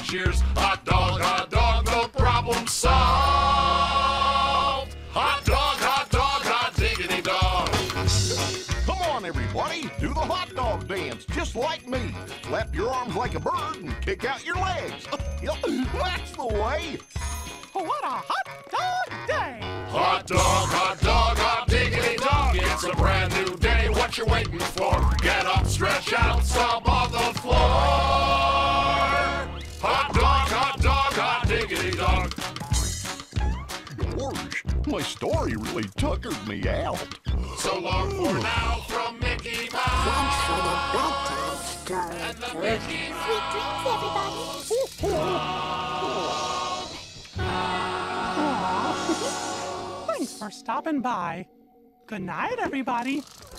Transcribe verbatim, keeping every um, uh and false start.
cheers. Hot dog, hot dog, no problem solved. Hot dog, hot dog, hot diggity dog. Come on, everybody, do the hot dog dance, just like me. Flap your arms like a bird and kick out your legs. Yep, that's the way. What a hot dog day! Hot dog, hot dog, hot diggity dog. It's a brand new day, what you waiting for? Get up, stretch out, stomp on the floor. Hot dog, hot dog, hot diggity dog. Gosh, my story really tuckered me out. So long for now from Mickey Mouse. Thanks for the bedtime story. And the Mickey Sweet dreams, everybody. Thanks for stopping by. Good night, everybody.